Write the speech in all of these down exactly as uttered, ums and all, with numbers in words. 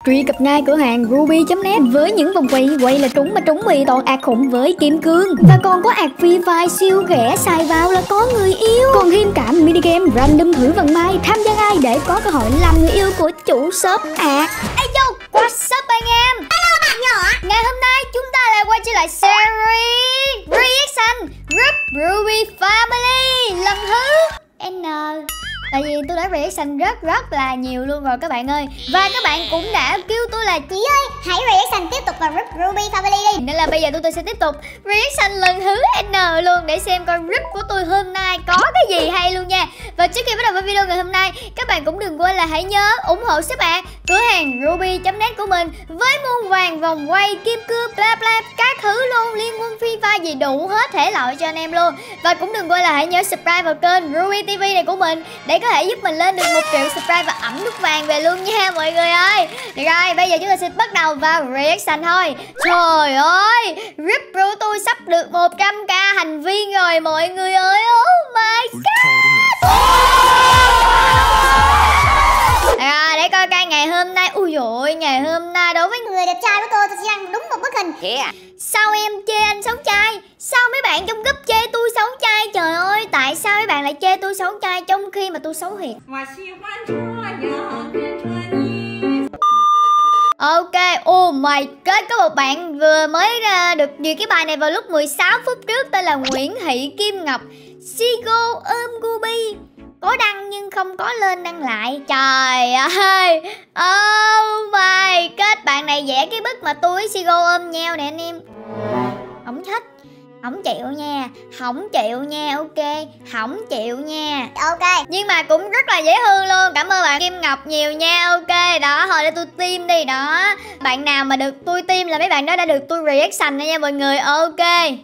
Truy cập ngay cửa hàng ruby chấm net với những vòng quay quay là trúng mà trúng mì toàn ạc khủng với kim cương. Và còn có ạc Free Fire siêu rẻ, xài vào là có người yêu. Còn thêm cả mini game random thử vận may, tham gia ngay để có cơ hội làm người yêu của chủ shop ạc. Ê yo, what's up anh em? Hello bạn nhỏ. Ngày hôm nay chúng ta lại quay trở lại series Reaction Group Ruby Family lần thứ N. Tại vì tôi đã reaction rất rất là nhiều luôn rồi các bạn ơi. Và các bạn cũng đã kêu tôi là chị ơi hãy reaction tiếp tục vào group Ruby Family đi. Nên là bây giờ tôi, tôi sẽ tiếp tục reaction lần thứ N luôn, để xem coi group của tôi hôm nay có cái gì hay luôn nha. Và trước khi bắt đầu với video ngày hôm nay, các bạn cũng đừng quên là hãy nhớ ủng hộ shop ạc, cửa hàng ruby chấm net của mình với muôn vàng vòng quay kim cương bla bla các thứ luôn, liên quân Free Fire gì đủ hết thể loại cho anh em luôn. Và cũng đừng quên là hãy nhớ subscribe vào kênh Ruby ti vi này của mình để có thể giúp mình lên được một triệu subscribe và ẩm nút vàng về luôn nha mọi người ơi. Được rồi, bây giờ chúng ta sẽ bắt đầu vào reaction thôi. Trời ơi, group của tôi sắp được một trăm k thành viên rồi mọi người ơi. Oh my god. À, để coi coi ngày hôm nay. Ui dồi ôi, ngày hôm nay đối với người đẹp trai của tôi, tôi sẽ đăng đúng một bức hình. Yeah. Sao em chê anh xấu trai? Sao mấy bạn trong group chê tôi xấu trai? Trời ơi, tại sao mấy bạn lại chê tôi xấu trai trong khi mà tôi xấu thiệt? Ok, oh my god, có một bạn vừa mới uh, được duyệt cái bài này vào lúc mười sáu phút trước, tên là Nguyễn Thị Kim Ngọc. Sigo ôm Gubi có đăng nhưng không có lên đăng lại. Trời ơi, oh my god, bạn này vẽ cái bức mà tôi với Sigo ôm nhau nè anh em. Không thích, không chịu nha, không chịu nha, ok, không chịu nha. Ok, nhưng mà cũng rất là dễ thương luôn. Cảm ơn bạn Kim Ngọc nhiều nha. Ok, đó, thôi để tôi team đi đó. Bạn nào mà được tôi team là mấy bạn đó đã được tôi reaction nha mọi người. Ok.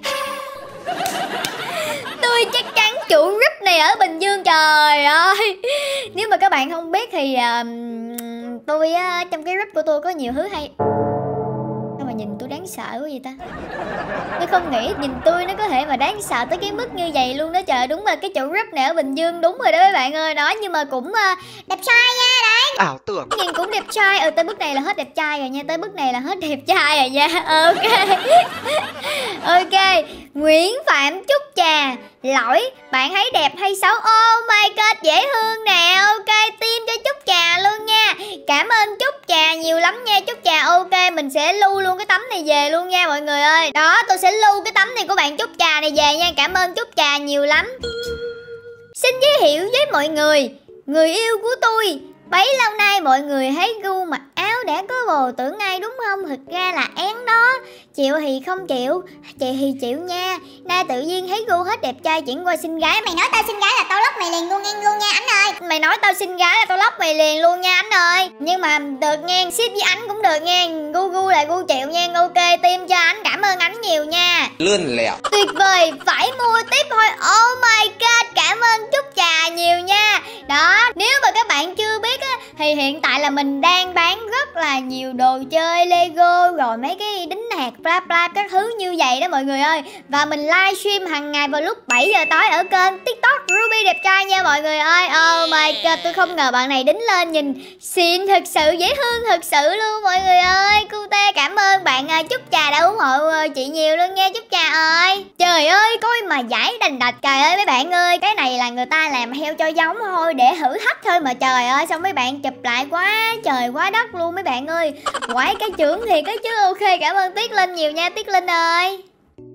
Tôi chắc chắn chủ group này ở Bình Dương, trời ơi. Nếu mà các bạn không biết thì uh, tôi uh, trong cái group của tôi có nhiều thứ hay. Sao mà nhìn tôi đáng sợ quá vậy ta? Tôi không nghĩ nhìn tôi nó có thể mà đáng sợ tới cái mức như vậy luôn đó trời. Đúng là cái chủ group này ở Bình Dương, đúng rồi đó mấy bạn ơi. Đó, nhưng mà cũng uh, đẹp trai nha đấy. Ảo tưởng. Nhìn cũng đẹp trai. Ừ, tới bước này là hết đẹp trai rồi nha. Tới bước này là hết đẹp trai rồi nha. Ok. Ok. Nguyễn Phạm Trúc Trà. Lỗi, bạn thấy đẹp hay xấu? Oh my god, dễ thương nè. Ok, tim cho Trúc Trà luôn nha. Cảm ơn Trúc Trà nhiều lắm nha Trúc Trà. Ok, mình sẽ lưu luôn cái tấm này về luôn nha mọi người ơi. Đó, tôi sẽ lưu cái tấm này của bạn Trúc Trà này về nha. Cảm ơn Trúc Trà nhiều lắm. Xin giới thiệu với mọi người, người yêu của tôi. Bấy lâu nay mọi người thấy gu mặc áo đã có bồ tưởng ngay đúng không? Thực ra là én đó. Chịu thì không chịu, chị thì chịu nha. Nay tự nhiên thấy gu hết đẹp trai chuyển qua xinh gái. Mày nói tao xinh gái là tao lóc mày liền luôn nghe luôn nha anh ơi. Mày nói tao xinh gái là tao lóc mày liền luôn nha anh ơi. Nhưng mà được nghe, ship với anh cũng được nghe. Gu gu là gu chịu nha. Ok, tim cho anh, cảm ơn anh nhiều nha. Lươn lẹo. Tuyệt vời, phải mua tiếp thôi. Oh my god, cảm ơn Trúc Trà nhiều nha. Đó, nếu mà các bạn chưa biết á, thì hiện tại là mình đang bán rất là nhiều đồ chơi Lego rồi mấy cái đính hạt bla bla các thứ như vậy đó mọi người ơi. Và mình livestream hàng ngày vào lúc bảy giờ tối ở kênh TikTok Ruby đẹp trai nha mọi người ơi. Oh my god, tôi không ngờ bạn này đính lên nhìn xịn thật sự, dễ thương thật sự luôn mọi người ơi. Cute, cảm ơn bạn Trúc Trà đã ủng hộ chị nhiều luôn nha Trúc Trà ơi. Trời ơi, coi mà giải đành đạch. Trời ơi mấy bạn ơi, cái này là người ta làm heo cho giống thôi, để thử thách thôi mà trời ơi. Xong mấy bạn chụp lại quá trời quá đất luôn mấy bạn ơi. Quái cái trưởng thiệt cái chứ. Ok, cảm ơn Tuyết Linh nhiều nha Tuyết Linh ơi.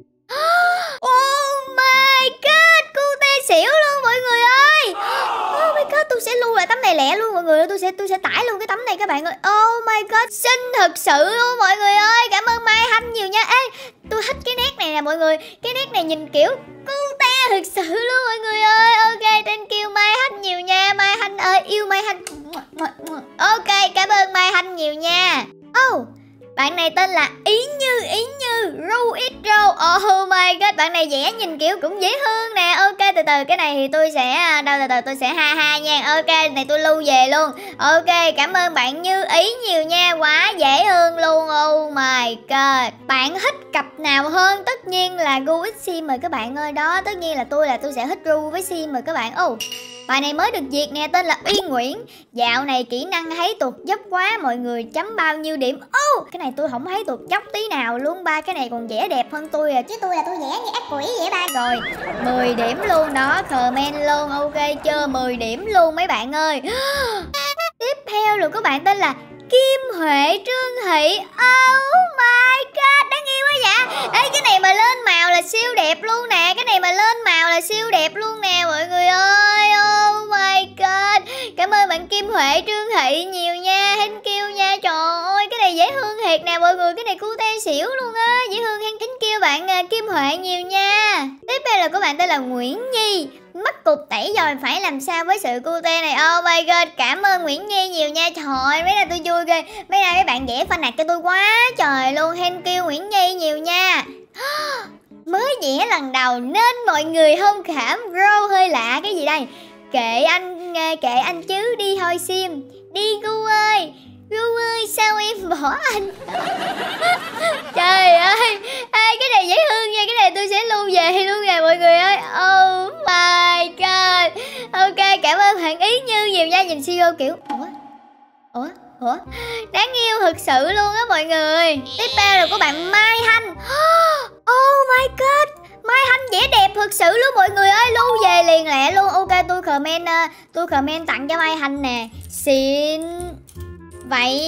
Oh my god, cute xỉu luôn mọi người ơi. Oh my god, tôi sẽ lưu lại tấm này lẹ luôn mọi người ơi. Tôi sẽ tôi sẽ tải luôn cái tấm này các bạn ơi. Oh my god, xinh thật sự luôn mọi người ơi. Cảm ơn Mai Hanh nhiều nha. Ê, tôi thích cái nét này nè mọi người. Cái nét này nhìn kiểu cute thật sự luôn mọi người ơi. Ok, thank you Mai Hanh nhiều nha. Mai Hanh ơi, yêu Mai Hanh. Ok, cảm ơn Mai Hanh nhiều nha. Oh, bạn này tên là Ý Như, Ý Như, Ru Ít Rô. Oh my god, bạn này vẽ nhìn kiểu cũng dễ thương nè. Ok, từ từ cái này thì tôi sẽ, đâu từ từ tôi sẽ ha ha nha. Ok, này tôi lưu về luôn. Ok, cảm ơn bạn Như Ý nhiều nha, quá dễ thương luôn. Oh my god. Bạn thích cặp nào hơn? Tất nhiên là Gu ít Sim rồi các bạn ơi. Đó, tất nhiên là tôi là tôi sẽ thích Gu với Sim rồi các bạn. Ồ, oh, bài này mới được duyệt nè, tên là Uy Nguyễn. Dạo này kỹ năng thấy tụt dốc quá, mọi người chấm bao nhiêu điểm? Ô, oh, cái này tôi không thấy tụt dốc tí nào luôn ba. Cái này còn vẽ đẹp hơn tôi à. Chứ tôi là tôi vẽ như ác quỷ vậy ba. Rồi, mười điểm luôn đó, comment luôn. Ok chưa, mười điểm luôn mấy bạn ơi. Tiếp theo là các bạn tên là Kim Huệ Trương Thị. Oh my god, đáng yêu quá vậy. Ê, cái này mà lên màu là siêu đẹp luôn nè. Cái này mà lên màu là siêu đẹp luôn nè mọi người ơi. Oh my god. Cảm ơn bạn Kim Huệ Trương Thị nhiều nha. Thank you nha. Trời ơi, cái này dễ thương thiệt nè mọi người. Cái này cute xỉu luôn á. Dễ thương, thank you bạn Kim Huệ nhiều nha. Tiếp theo là các bạn tên là Nguyễn Nhi. Mất cục tẩy rồi, phải làm sao với sự cute này? Oh my god, cảm ơn Nguyễn Nhi nhiều nha. Trời ơi, mấy nay tôi vui ghê. Mấy nay mấy bạn vẽ fan art cho tôi quá trời luôn. Thank you Nguyễn Nhi nhiều nha. Mới vẽ lần đầu nên mọi người thông cảm. Bro hơi lạ, cái gì đây? Kệ anh, kệ anh chứ, đi thôi Sim. Đi Gu ơi. Gu ơi, sao em bỏ anh? Trời ơi, ê, cái này dễ thương nha. Cái này tôi sẽ lưu về luôn nè mọi người ơi. Oh my god. Ok, cảm ơn bạn Ý Như nhiều nha. Nhìn xê e ô kiểu Ủa? Ủa? Ủa? Đáng yêu thực sự luôn á mọi người. Tiếp theo là của bạn Mai Thanh. Oh my god, Mai Thanh vẽ đẹp thực sự luôn mọi người ơi. Lưu về liền lẹ luôn. Ok, tôi comment uh, tôi comment tặng cho Mai Thanh nè. Xịn vậy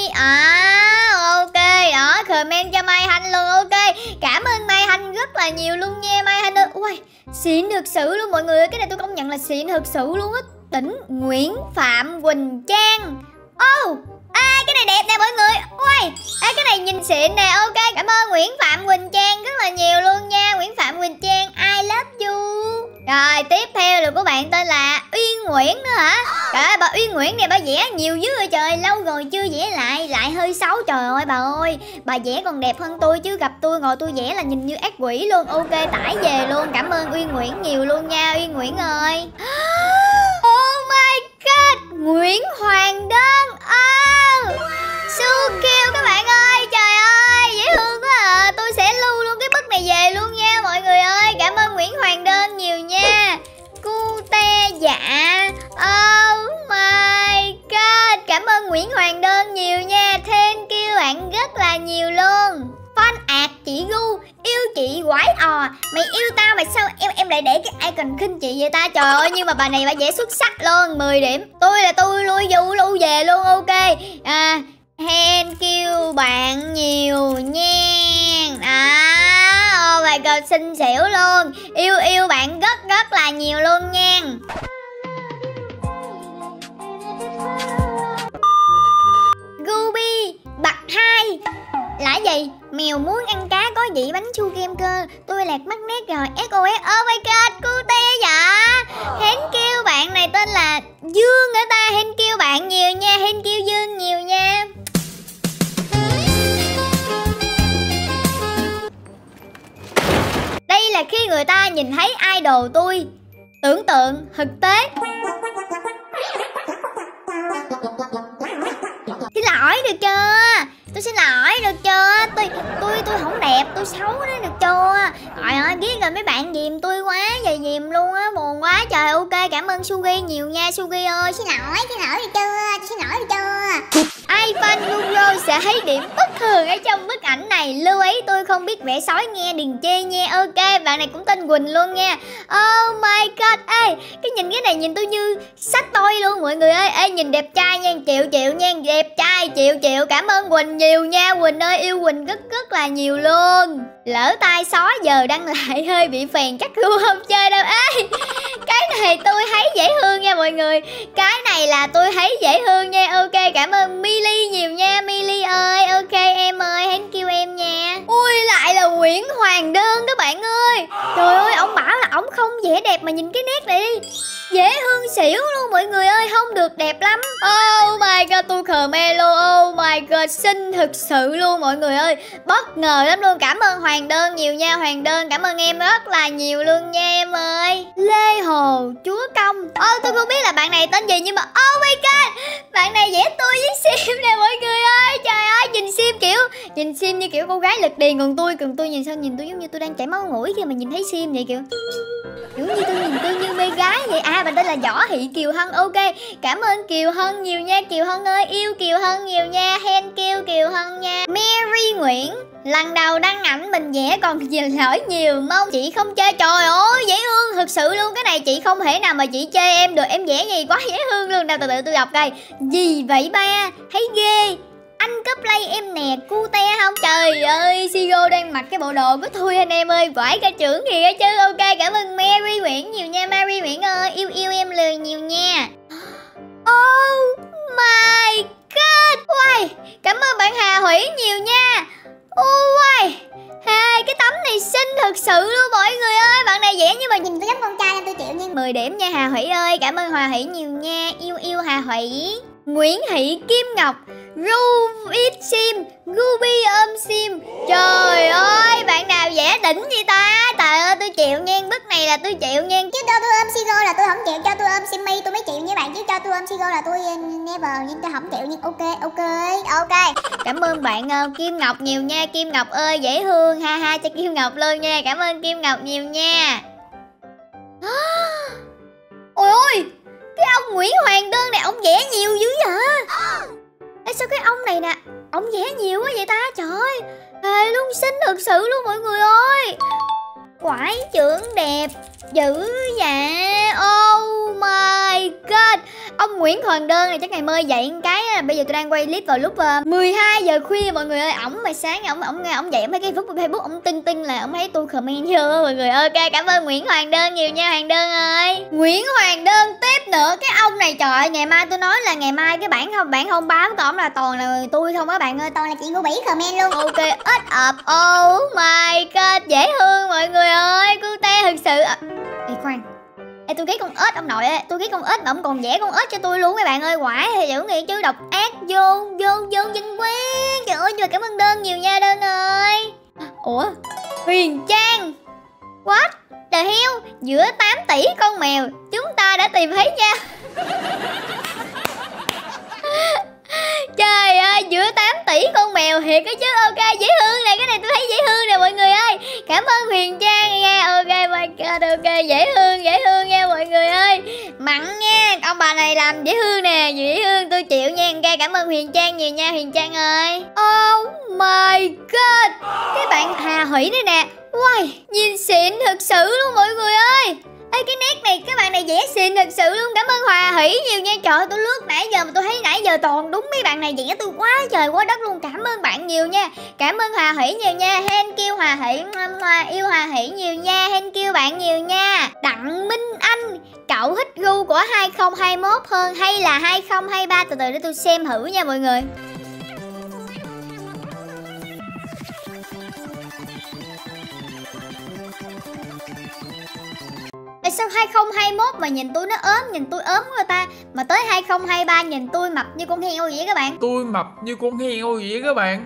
à, ok đó, comment cho Mai Thanh luôn. Ok, cảm ơn Mai Thanh rất là nhiều luôn nha Mai Thanh ơi. Ui, xịn thực sự luôn mọi người ơi. Cái này tôi công nhận là xịn thực sự luôn á. Tỉnh Nguyễn Phạm Quỳnh Trang. Ô oh, à, cái này đẹp nè mọi người. Ui, à, cái này nhìn xịn nè. Ok, cảm ơn Nguyễn Phạm Quỳnh Trang rất là nhiều luôn nha. Nguyễn Phạm Quỳnh Trang, I love you. Rồi, tiếp theo là của bạn tên là Uyên Nguyễn nữa hả? Trời ơi, bà Uyên Nguyễn này bà vẽ nhiều dữ rồi trời. Lâu rồi chưa vẽ lại, lại hơi xấu. Trời ơi bà ơi, bà vẽ còn đẹp hơn tôi chứ. Gặp tôi ngồi tôi vẽ là nhìn như ác quỷ luôn. Ok, tải về luôn. Cảm ơn Uyên Nguyễn nhiều luôn nha Uyên Nguyễn ơi. Oh my god, Nguyễn Hoàng Đơn. Oh, so cute các bạn ơi. Trời ơi, dễ thương quá à. Tôi sẽ lưu luôn cái bức này về luôn nha mọi người ơi. Cảm ơn Nguyễn Hoàng Đơn nhiều nha. Cute dạ. Oh my god, cảm ơn Nguyễn Hoàng Đơn nhiều nha. Thank you bạn rất là nhiều luôn. Fan art chị Gu, yêu chị quái ò. Mày yêu tao mà sao em em lại để cái icon khinh chị vậy ta? Trời ơi, nhưng mà bà này bà vẽ xuất sắc luôn. Mười điểm. Tôi là tôi lui du lưu về luôn. Ok à, thank you bạn nhiều nha. À, oh my god, xinh xỉu luôn. Yêu yêu bạn rất rất là nhiều luôn nha. Ruby bậc hai là gì? Mèo muốn ăn cá có vị bánh chu kem cơ. Tôi lạc mất nét rồi. ét o ét. Oh my god, cute dạ. Thank you bạn này tên là Dương ở ta. Thank you bạn nhiều nha. Thank you Dương nhiều nha. Đây là khi người ta nhìn thấy idol tôi. Tưởng tượng thực tế. Xin lỗi được chưa? Tôi xin lỗi được chưa? Tôi tôi tôi không đẹp, tôi xấu đó được chưa? Trời ơi, ghét rồi mấy bạn dìm tôi quá, giờ dìm luôn á, buồn quá trời. Ok, cảm ơn Sugi nhiều nha. Sugi ơi, Xin lỗi, xin lỗi được chưa? Tôi xin lỗi được chưa? ai fan Google sẽ thấy điểm bất thường ở trong bức ảnh này. Lưu ý tôi không biết vẽ sói nghe, đừng chê nha. Ok, bạn này cũng tên Quỳnh luôn nha. Oh my god. Ê, cái nhìn cái này nhìn tôi như sách tôi luôn mọi người ơi. Ê, nhìn đẹp trai nha, chịu chịu nha. Đẹp trai, chịu chịu. Cảm ơn Quỳnh nhiều nha. Quỳnh ơi, yêu Quỳnh rất rất là nhiều luôn. Lỡ tay sói giờ đăng lại hơi bị phèn, chắc luôn không chơi đâu. Ê, cái này tôi thấy dễ thương nha mọi người. Cái này là tôi thấy dễ thương nha. Ok, cảm ơn Milly nhiều nha. Milly ơi, ok em ơi, thank you em nha. Ui, lại là Nguyễn Hoàng Đơn các bạn ơi. Trời ơi, ông bảo là ông không vẽ đẹp mà nhìn cái nét này đi, dễ thương xỉu luôn mọi người ơi, không được đẹp lắm. Oh my god, tôi comment luôn. Oh my god, xinh thực sự luôn mọi người ơi, bất ngờ lắm luôn. Cảm ơn Hoàng Đơn nhiều nha. Hoàng Đơn, cảm ơn em rất là nhiều luôn nha em ơi. Lê Hồ Chúa Công. Oh, tôi không biết là bạn này tên gì nhưng mà oh my god, bạn này vẽ tôi với Sim nè mọi người ơi. Trời ơi, nhìn Sim kiểu Nhìn Sim như kiểu cô gái lực điền, còn tôi còn tôi nhìn sao nhìn tôi giống như tôi đang chảy máu mũi khi mà nhìn thấy Sim vậy, kiểu giống như tôi nhìn tôi như mê gái vậy. À, bạn tên là Võ Thị Kiều Hân. Ok, cảm ơn Kiều Hân nhiều nha. Kiều Hân ơi, yêu Kiều Hân nhiều nha. Hen kêu Kiều Hân nha. Mary Nguyễn, lần đầu đăng ảnh mình vẽ còn nhìn lỗi nhiều, mong chị không chơi. Trời ơi, dễ thương thực sự luôn. Cái này chị không thể nào mà chị chơi em được, em vẽ gì quá dễ thương luôn. Đâu từ từ tôi đọc đây. Gì vậy ba? Thấy ghê. Anh có play em nè, cute không? Trời ơi, Siro đang mặc cái bộ đồ của tôi anh em ơi, quải cả trưởng kìa chứ. Ok, cảm ơn Mary Nguyễn nhiều nha. Mary Nguyễn ơi, yêu yêu em lời nhiều nha. Oh my god. Wow, cảm ơn bạn Hà Hủy nhiều nha. Oh wow, hai cái tấm này xinh thực sự luôn mọi người ơi. Bạn này vẽ nhưng mà Nhìn tôi giống con trai nên tôi chịu nha. mười điểm nha Hà Hủy ơi. Cảm ơn Hà Hủy nhiều nha. Yêu yêu Hà Hủy. Nguyễn Thị Kim Ngọc, Rubit Sim, Ruby ôm Sim. Trời ơi, bạn nào vẽ đỉnh vậy ta? Trời ơi, tôi chịu nha. Bức này là tôi chịu nha. Chứ cho tôi ôm Siro là tôi không chịu, cho tôi ôm Simmy tôi mới chịu nha bạn. Chứ cho tôi ôm Siro là tôi never, nhưng tôi không chịu nha. Ok, ok, ok. Cảm ơn bạn uh, Kim Ngọc nhiều nha. Kim Ngọc ơi, dễ thương. Ha ha cho Kim Ngọc luôn nha. Cảm ơn Kim Ngọc nhiều nha. Ôi ôi, cái ông Nguyễn Hoàng Đơn này ông vẽ nhiều dữ vậy? Ê, sao cái ông này nè, ông vẽ nhiều quá vậy ta? Trời ơi, thề luôn, xinh thực sự luôn mọi người ơi. Quải trưởng đẹp dữ dạ. Oh my god. Ông Nguyễn Hoàng Đơn này chắc ngày mơ dậy một cái. Bây giờ tôi đang quay clip vào lúc uh, mười hai giờ khuya mọi người ơi. Ổng mà sáng ổng ổng ổng dậy mấy cái Facebook Facebook ổng tinh tinh là ổng thấy tôi comment chưa mọi người. Ok, cảm ơn Nguyễn Hoàng Đơn nhiều nha Hoàng Đơn ơi. Nguyễn Hoàng Đơn tiếp nữa. Cái ông này trời ơi, ngày mai tôi nói là ngày mai cái bản không bản không báo của ổng là toàn là tôi không á bạn ơi. Toàn là chị Ngô Bỉ comment luôn. Ok, ít ập. Oh my god, dễ thương mọi người ơi. Cute thực sự. Ê khoan, ê tôi ghét con ếch ông nội ơi, tôi ghét con ếch mà ông còn vẽ con ếch cho tôi luôn mấy bạn ơi. Quả thì dữ nghĩ chứ, độc ác vô vô vô vinh quá. Trời ơi, nhưng mà cảm ơn Đơn nhiều nha Đơn ơi. Ủa, Huyền Trang, what the hell, giữa tám tỷ con mèo chúng ta đã tìm thấy nha. Trời ơi, giữa tám tỷ con mèo thiệt cái chứ. Ok, dễ thương này, cái này tôi thấy dễ thương nè mọi người ơi. Cảm ơn Huyền Trang nha. Ok my god, ok, dễ thương, dễ thương nha mọi người ơi. Mặn nha, ông bà này làm dễ thương nè, dễ thương tôi chịu nha. Ok, cảm ơn Huyền Trang nhiều nha Huyền Trang ơi. Oh my god, cái bạn Hà Hủy đây nè. Wow, nhìn xịn thực sự luôn mọi người ơi. Ê, cái nét này các bạn này vẽ xịn thật sự luôn. Cảm ơn Hòa Hỷ nhiều nha. Trời ơi, tôi lướt nãy giờ mà tôi thấy nãy giờ toàn đúng mấy bạn này vẽ tôi quá trời quá đất luôn. Cảm ơn bạn nhiều nha. Cảm ơn Hòa Hỷ nhiều nha. Hen kêu Hòa Hỷ, Hòa yêu Hòa Hỷ nhiều nha. Hen kêu bạn nhiều nha. Đặng Minh Anh, cậu thích gu của hai không hai mốt hơn hay là hai không hai ba? Từ từ để tôi xem thử nha mọi người. Tại sao hai không hai mốt mà nhìn tôi nó ốm, nhìn tôi ốm quá ta, mà tới hai không hai ba nhìn tôi mập như con heo vậy các bạn? Tôi mập như con heo vậy các bạn.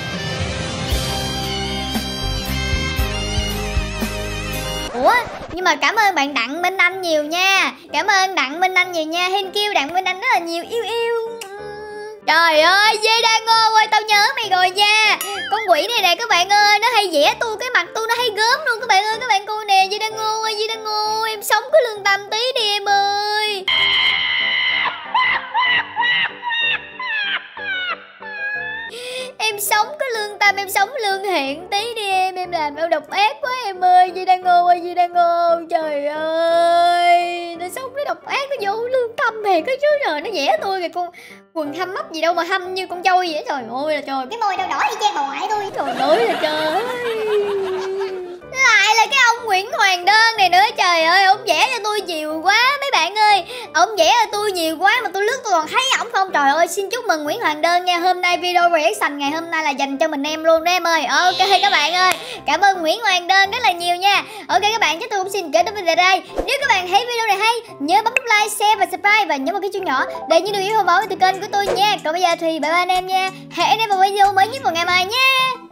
Ủa, nhưng mà cảm ơn bạn Đặng Minh Anh nhiều nha. Cảm ơn Đặng Minh Anh nhiều nha. Hin kêu Đặng Minh Anh rất là nhiều, yêu yêu. Trời ơi, Dê Đa Ngô ơi, tao nhớ mày rồi nha. Con quỷ này nè các bạn ơi, nó hay vẽ tôi, cái mặt tôi nó hay gớm luôn các bạn ơi. Các bạn coi nè, Dê Đa Ngô ơi, Dê Đa Ngô, em sống có lương tâm tí đi em ơi. Em sống có lương tâm, em sống lương thiện tí đi em. Em làm em độc ác quá em ơi. Dê Đa Ngô ơi, Dê Đa Ngô. Trời ơi, nó sống nó độc ác, nó vô lương tâm thiệt cái chứ. Rồi nó vẽ tôi kìa, con quần hâm mấp gì đâu mà hâm như con trâu vậy. Trời ơi là trời. Cái môi đâu đỏ y chang bà ngoại tôi. Trời ơi là trời. Lại là cái ông Nguyễn Hoàng Đơn này nữa. Trời ơi, ông vẽ cho tôi nhiều quá mấy bạn ơi. Ông vẽ cho tôi nhiều quá mà tôi lướt tôi còn thấy ổng không. Trời ơi, xin chúc mừng Nguyễn Hoàng Đơn nha. Hôm nay video reaction ngày hôm nay là dành cho mình em luôn đó em ơi. Ok các bạn ơi, cảm ơn Nguyễn Hoàng Đơn rất là nhiều nha. Ok các bạn, chắc tôi cũng xin kết thúc video đây. Nếu các bạn thấy video này hay, nhớ bấm nút like, share và subscribe và nhấn vào cái chuông nhỏ để những điều yêu thông báo từ kênh của tôi nha. Còn bây giờ thì bye bye anh em nha. Hẹn anh em vào video mới nhất vào ngày mai nha.